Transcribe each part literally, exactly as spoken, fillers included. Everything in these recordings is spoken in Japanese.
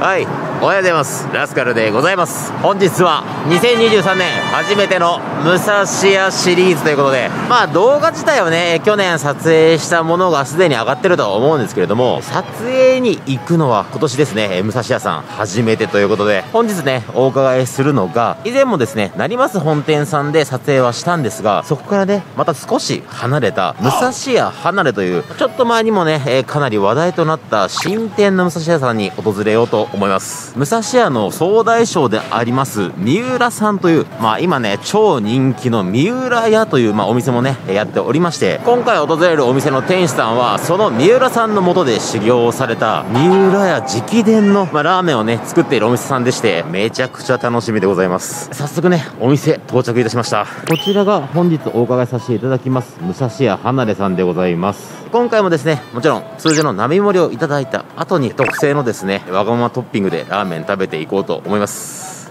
はい、おはようございます。ラスカルでございます。本日はにせんにじゅうさんねん初めての武蔵屋シリーズということで、まあ動画自体はね、去年撮影したものがすでに上がってるとは思うんですけれども、撮影に行くのは今年ですね、武蔵屋さん初めてということで、本日ね、お伺いするのが、以前もですね、成増本店さんで撮影はしたんですが、そこからね、また少し離れた武蔵屋離れという、ちょっと前にもね、えー、かなり話題となった新店の武蔵屋さんに訪れようと思います。武蔵屋の総大将であります三浦さんという、まあ今ね超人気の三浦屋という、まあ、お店もねやっておりまして、今回訪れるお店の店主さんはその三浦さんの下で修行をされた三浦屋直伝の、まあ、ラーメンをね作っているお店さんでして、めちゃくちゃ楽しみでございます。早速ねお店到着いたしました。こちらが本日お伺いさせていただきます武蔵屋離れさんでございます。今回もですね、もちろん通常の並盛りをいただいた後に特製のですねわがままトッピングでラーメン食べていこうと思います。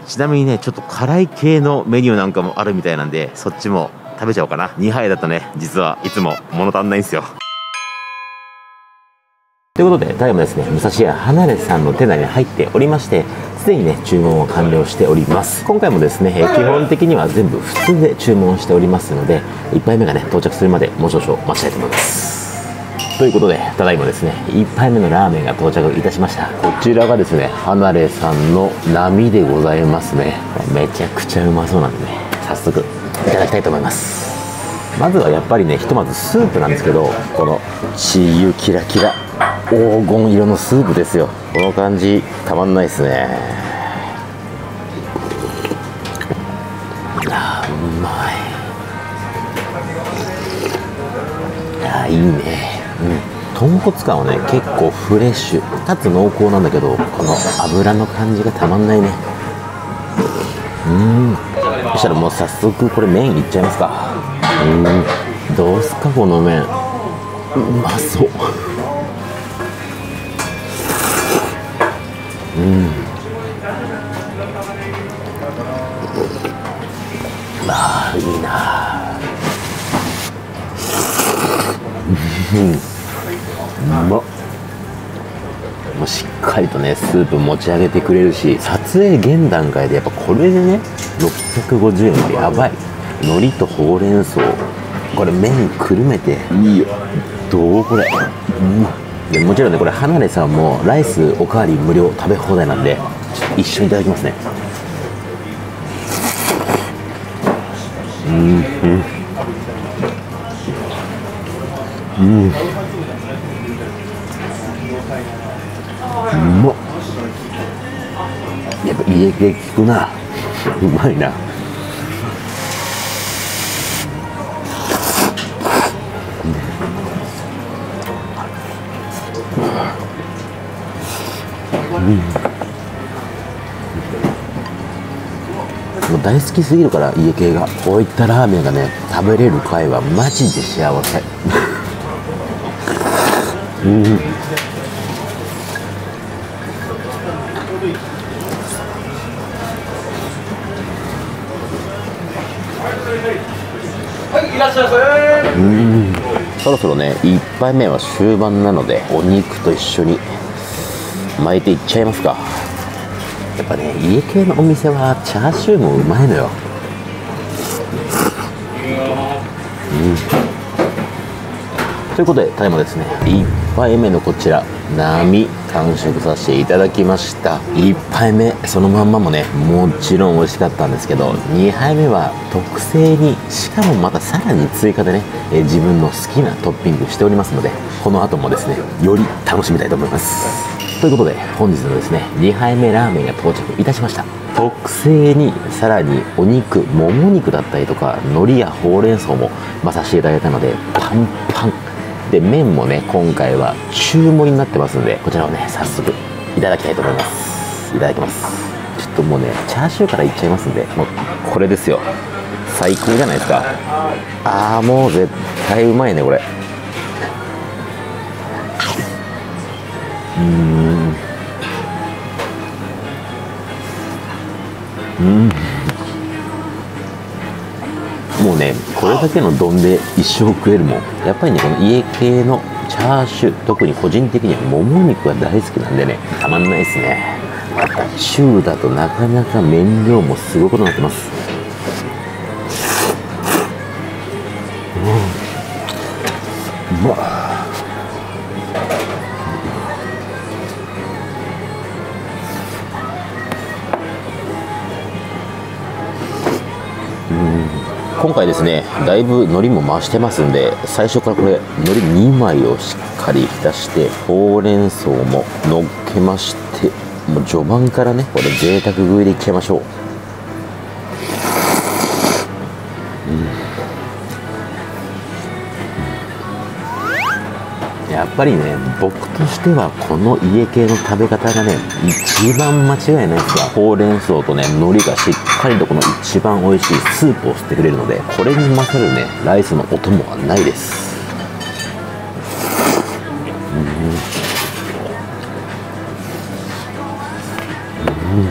ちなみにね、ちょっと辛い系のメニューなんかもあるみたいなんで、そっちも食べちゃおうかな。にはいだとね、実はいつも物足んないんですよ。ということで、ただいまですね、武蔵屋離れさんの店内に入っておりまして、すでにね、注文を完了しております。今回もですね、基本的には全部普通で注文しておりますので、いっぱいめがね、到着するまでもう少々待ちたいと思います。ということで、ただいまですね、いっぱいめのラーメンが到着いたしました。こちらがですね、離れさんの並でございますね。めちゃくちゃうまそうなんでね、早速いただきたいと思います。まずはやっぱりね、ひとまずスープなんですけど、このチー油キラキラ黄金色のスープですよ。この感じたまんないですね。あー、うまい。あー、いいね。うん、豚骨感はね結構フレッシュかつ濃厚なんだけど、この油の感じがたまんないね。うん、そしたらもう早速これ麺いっちゃいますか。うん、どうすかこの麺、うまそう。うん、あー、いいな。うんうまっ。もうしっかりとねスープ持ち上げてくれるし、撮影現段階でやっぱこれでねろっぴゃくごじゅうえんってやばい。海苔とほうれん草、これ麺くるめていいよ。どうこれ、うん、でもちろんねこれ離れさんもライスおかわり無料食べ放題なんで、ちょっと一緒にいただきますね。うんうんうん、うまっ。やっぱ家系効くな。うまいな。うん、もう大好きすぎるから家系が、こういったラーメンがね食べれる回はマジで幸せ。うん、 はい、いらっしゃいませ。 うん、そろそろねいっぱいめは終盤なので、お肉と一緒に巻いていっちゃいますか。やっぱね家系のお店はチャーシューもうまいのよ。うん、ということで、ただいまですねいっぱいめのこちら並完食させていただきました。いっぱいめそのまんまもねもちろん美味しかったんですけど、にはいめは特製に、しかもまたさらに追加でね、え自分の好きなトッピングしておりますので、この後もですねより楽しみたいと思います。ということで本日のですねにはいめラーメンが到着いたしました。特製にさらにお肉、もも肉だったりとか海苔やほうれん草もまさせていただいたので、パンパンで、麺もね今回は中盛りになってますので、こちらをね早速いただきたいと思います。いただきます。ちょっともうねチャーシューからいっちゃいますんで、もうこれですよ。最高じゃないですか。ああ、もう絶対うまいねこれ。うーんうん、もうねこれだけの丼で一生食えるもん。やっぱりねこの家系のチャーシュー、特に個人的にはもも肉が大好きなんでね、たまんないですね。 中だとなかなか麺量もすごくなってます。うん、うまっ。今回ですね、だいぶ海苔も回してますんで、最初からこれ海苔にまいをしっかり浸して、ほうれん草も乗っけまして、もう序盤からね、これ贅沢食いでいっちゃいましょう。うん、やっぱりね、僕としてはこの家系の食べ方がね、一番間違いないですわ。ほうれん草とね、海苔がしっかりとこの一番美味しいスープを吸ってくれるので、これに勝るね、ライスのお供はないです。うんうん、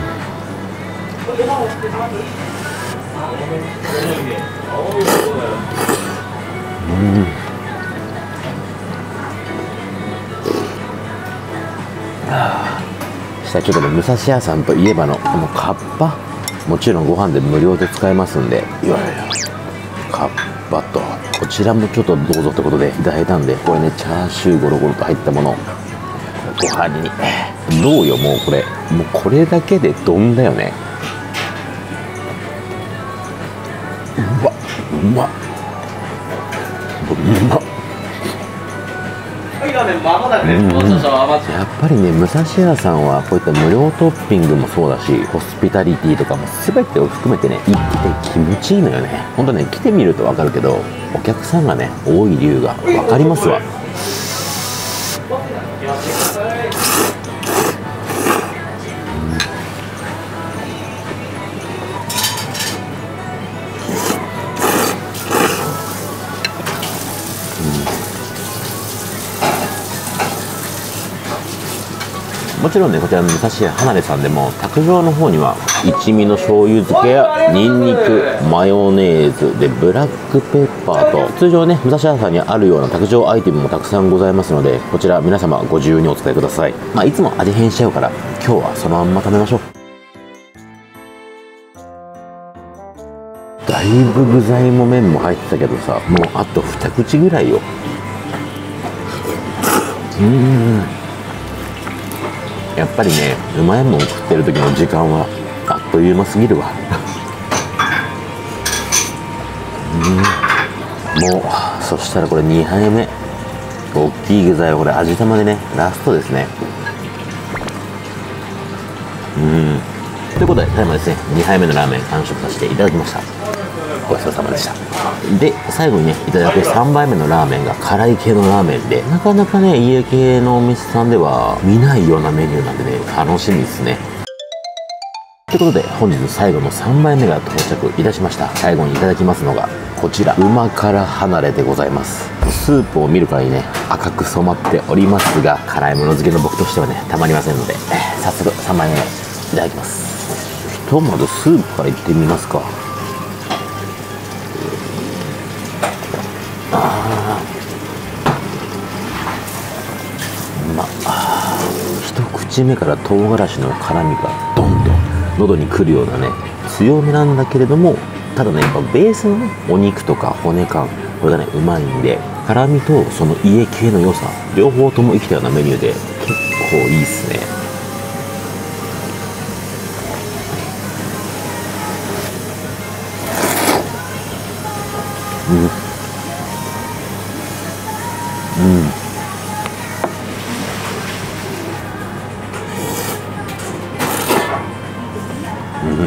うん、したらちょっとね、武蔵屋さんといえばのこのカッパ、もちろんご飯で無料で使えますんで、いやいやカッパとこちらもちょっとどうぞってことでいただいたんで、これね、チャーシューゴロゴロと入ったものご飯にどうよ。もうこれもうこれだけで丼だよね。うわうまっ、うまっ。やっぱりね、武蔵屋さんはこういった無料トッピングもそうだし、ホスピタリティとかも全てを含めてね、生きて気持ちいいのよね。ほんとね、来てみると分かるけど、お客さんがね多い理由が分かりますわ。もちろんね、こちらの武蔵屋離れさんでも卓上の方には一味の醤油漬けやニンニク、マヨネーズでブラックペッパーと、通常ね武蔵屋さんにあるような卓上アイテムもたくさんございますので、こちら皆様ご自由にお使いください。まあ、いつも味変しちゃうから今日はそのまんま食べましょう。だいぶ具材も麺も入ってたけどさ、もうあと二口ぐらいよ。うーん、やっぱりね、うまいもん食ってる時の時間はあっという間すぎるわ。うん、もうそしたらこれにはいめ、大きい具材はこれ味玉でね、ラストですね。うん、ということでただいまですね、にはいめのラーメン完食させていただきました。ごちそうさまでした。で、最後にねいただくさんばいめのラーメンが辛い系のラーメンで、なかなかね家系のお店さんでは見ないようなメニューなんでね、楽しみですね。ということで本日最後のさんばいめが到着いたしました。最後にいただきますのがこちら、旨辛離れでございます。スープを見るからにね赤く染まっておりますが、辛いもの好きの僕としてはねたまりませんので、早速さんばいめいただきます。ひとまずスープからいってみますか。あー、まあ一口目から唐辛子の辛みがドンと喉にくるようなね、強めなんだけれども、ただねやっぱベースのねお肉とか骨感、これがねうまいんで、辛みとその家系の良さ両方とも生きたようなメニューで結構いいっすね。うんうん、うん、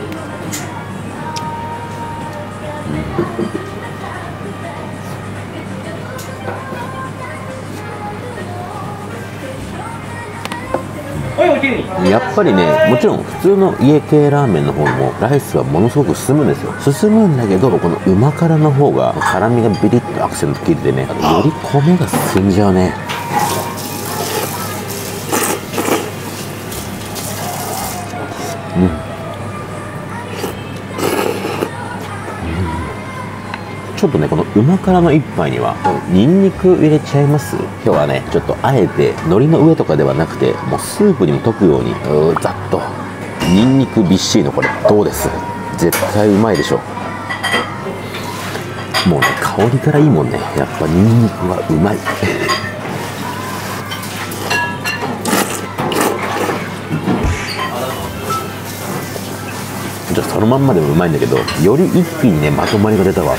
やっぱりね、もちろん普通の家系ラーメンの方もライスはものすごく進むんですよ。進むんだけど、この旨辛の方が辛みがビリッとアクセント効いててね、より米が進んじゃうね。うん、ちちょっとね、このうま辛の一杯にはニンニク入れちゃいます。今日はね、ちょっとあえて海苔の上とかではなくて、もうスープにも溶くようにうーざっとニンニクびっしりのこれどうです？絶対うまいでしょ。もうね、香りからいいもんね。やっぱニンニクはうまい。じゃあそのまんまでもうまいんだけど、より一気にねまとまりが出たわ。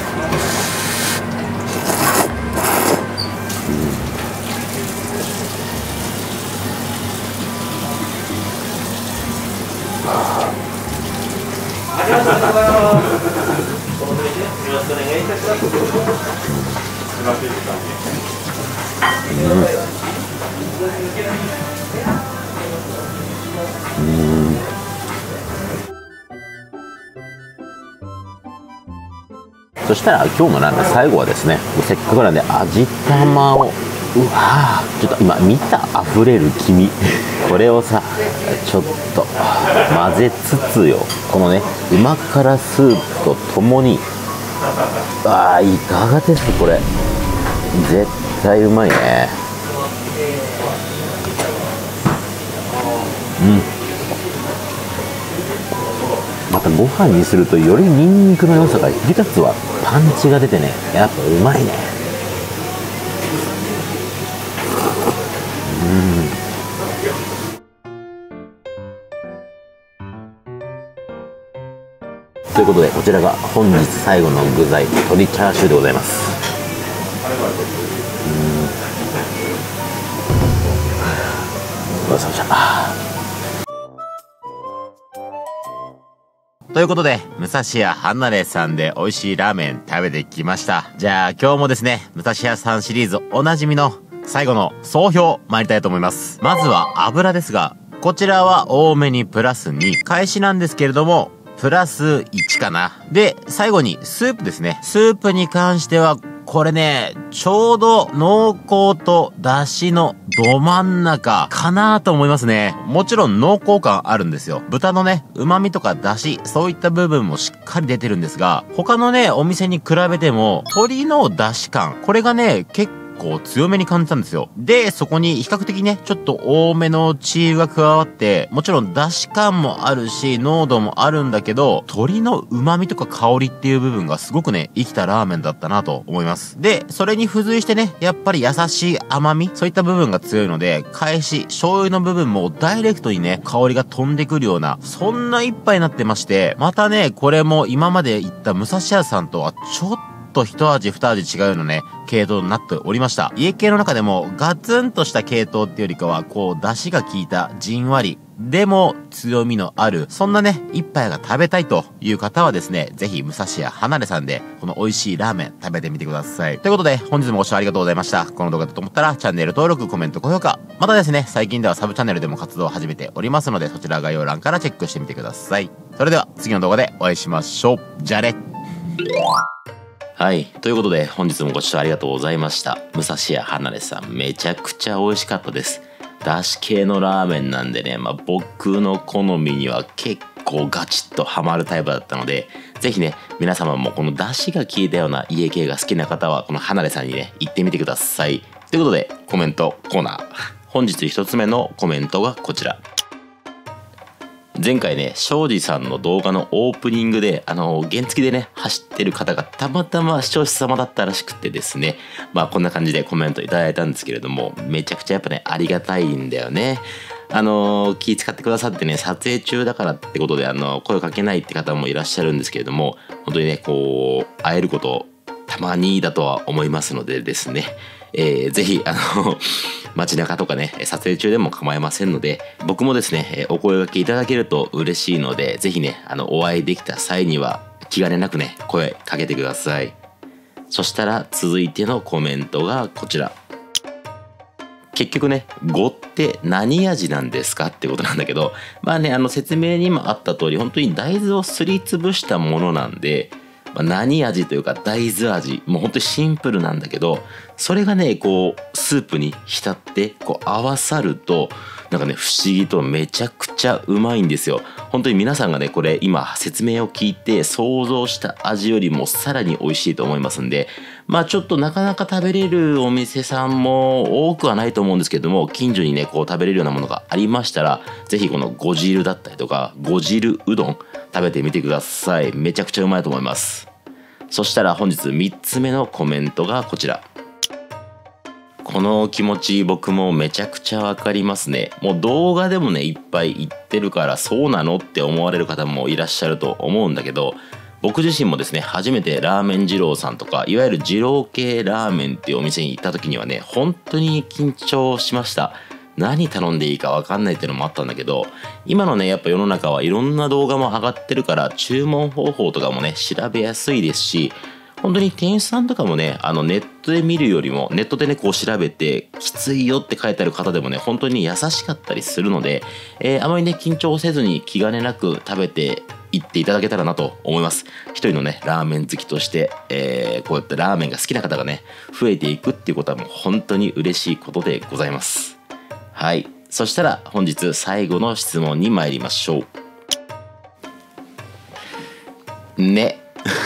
そしたら今日のラーメン最後はですね、せっかくなんで味玉を、うわー、ちょっと今見た溢れる黄身これをさちょっと混ぜつつよ、このねうま辛スープとともに、あーいかがですこれ、絶対うまいね。うん、またご飯にするとよりニンニクの良さが引き立つわ。パンチが出てね、やっぱうまいね。うんということで、こちらが本日最後の具材、鶏チャーシューでございます。うん、よいしょよいしょ。ということで、武蔵屋離れさんで美味しいラーメン食べてきました。じゃあ今日もですね、武蔵屋さんシリーズおなじみの最後の総評参りたいと思います。まずは油ですが、こちらは多めにプラスに、開始なんですけれども、プラスいちかな。で、最後にスープですね。スープに関しては、これね、ちょうど濃厚と出汁のど真ん中かなと思いますね。もちろん濃厚感あるんですよ。豚のね、旨味とか出汁、そういった部分もしっかり出てるんですが、他のね、お店に比べても、鶏の出汁感、これがね、結構こう強めに感じたんですよ。で、そこに比較的ね、ちょっと多めのチー油が加わって、もちろん出汁感もあるし、濃度もあるんだけど、鶏の旨味とか香りっていう部分がすごくね、生きたラーメンだったなと思います。で、それに付随してね、やっぱり優しい甘み、そういった部分が強いので、返し、醤油の部分もダイレクトにね、香りが飛んでくるような、そんな一杯になってまして、またね、これも今まで行った武蔵屋さんとはちょっとと一味二味違うようなね、系統になっておりました。家系の中でもガツンとした系統っていうよりかは、こう、出汁が効いたじんわり、でも強みのある、そんなね、一杯が食べたいという方はですね、ぜひ武蔵屋離れさんで、この美味しいラーメン食べてみてください。ということで、本日もご視聴ありがとうございました。この動画だと思ったら、チャンネル登録、コメント、高評価。またですね、最近ではサブチャンネルでも活動を始めておりますので、そちら概要欄からチェックしてみてください。それでは、次の動画でお会いしましょう。じゃあね。はい。ということで、本日もご視聴ありがとうございました。武蔵屋離れさん、めちゃくちゃ美味しかったです。だし系のラーメンなんでね、まあ僕の好みには結構ガチッとハマるタイプだったので、ぜひね、皆様もこのだしが効いたような家系が好きな方は、この離れさんにね、行ってみてください。ということで、コメントコーナー。本日一つ目のコメントがこちら。前回ね、庄司さんの動画のオープニングで、あの、原付でね、走ってる方がたまたま視聴者様だったらしくてですね、まあこんな感じでコメントいただいたんですけれども、めちゃくちゃやっぱね、ありがたいんだよね。あの、気遣ってくださってね、撮影中だからってことで、あの、声をかけないって方もいらっしゃるんですけれども、本当にね、こう、会えること、たまにだとは思いますのでですね、えー、ぜひ、あの、街中とかね、撮影中でも構いませんので、僕もですね、お声掛けいただけると嬉しいので、ぜひね、あの、お会いできた際には、気兼ねなくね、声かけてください。そしたら、続いてのコメントがこちら。結局ね、語って何味なんですかってことなんだけど、まあね、あの説明にもあった通り、本当に大豆をすりつぶしたものなんで、 まあ、何味というか大豆味、もう本当にシンプルなんだけど、それがねこうスープに浸ってこう合わさるとなんかね不思議とめちゃくちゃうまいんですよ。本当に皆さんがねこれ今説明を聞いて想像した味よりもさらに美味しいと思いますんで、まあちょっとなかなか食べれるお店さんも多くはないと思うんですけども、近所にねこう食べれるようなものがありましたらぜひこのご汁だったりとかご汁うどん食べてみてください。めちゃくちゃうまいと思います。そしたら本日みっつめのコメントがこちら。この気持ち僕もめちゃくちゃわかりますね。もう動画でもねいっぱい言ってるからそうなのって思われる方もいらっしゃると思うんだけど、僕自身もですね初めてラーメン二郎さんとかいわゆる二郎系ラーメンっていうお店に行った時にはね本当に緊張しました。何頼んでいいか分かんないっていうのもあったんだけど、今のねやっぱ世の中はいろんな動画も上がってるから注文方法とかもね調べやすいですし、本当に店員さんとかもねあのネットで見るよりもネットでねこう調べてきついよって書いてある方でもね本当に優しかったりするので、えー、あまりね緊張せずに気兼ねなく食べていっていただけたらなと思います。一人のねラーメン好きとして、えー、こうやってラーメンが好きな方がね増えていくっていうことはもう本当に嬉しいことでございます。はい、そしたら本日最後の質問に参りましょう。ね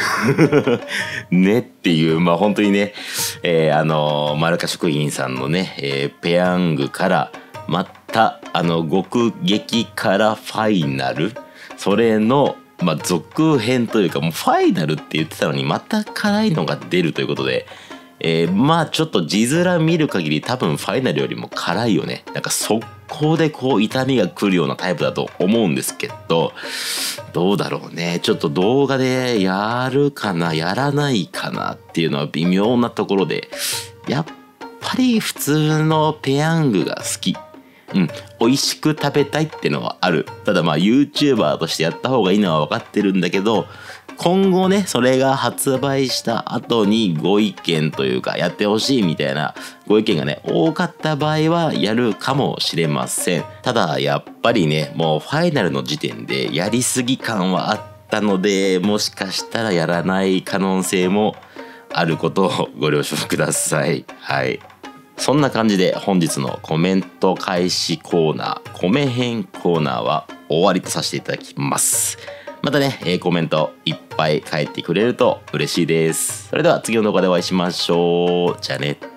ねっていうまあ本当にね、えー、あのマルカ食品さんのね、えー、ペヤングからまたあの極激辛ファイナル、それのまあ続編というかもうファイナルって言ってたのにまた辛いのが出るということで、えー、まあちょっと字面見る限り多分ファイナルよりも辛いよね。なんか速攻でこう痛みが来るようなタイプだと思うんですけど、どうだろうね。ちょっと動画でやるかなやらないかなっていうのは微妙なところで、やっぱり普通のペヤングが好き。うん、美味しく食べたいっていうのはある。ただまあ YouTuber としてやった方がいいのは分かってるんだけど、今後ねそれが発売した後にご意見というかやってほしいみたいなご意見がね多かった場合はやるかもしれません。ただやっぱりねもうファイナルの時点でやりすぎ感はあったので、もしかしたらやらない可能性もあることをご了承ください。はい、そんな感じで本日のコメント開始コーナー、コメ編コーナーは終わりとさせていただきます。またね、えー、コメントいっぱい返ってくれると嬉しいです。それでは次の動画でお会いしましょう。じゃあね。